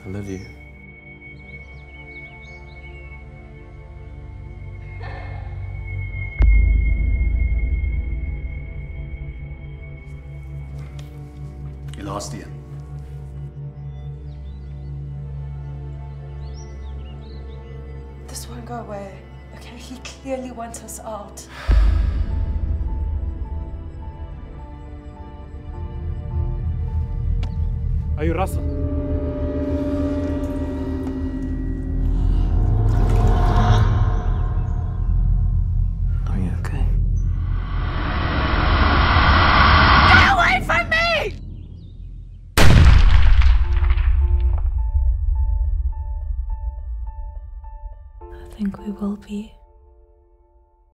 I love you. You lost Ian. This won't go away, okay? He clearly wants us out. Are you Russell? Are you okay? Get away from me! I think we will be.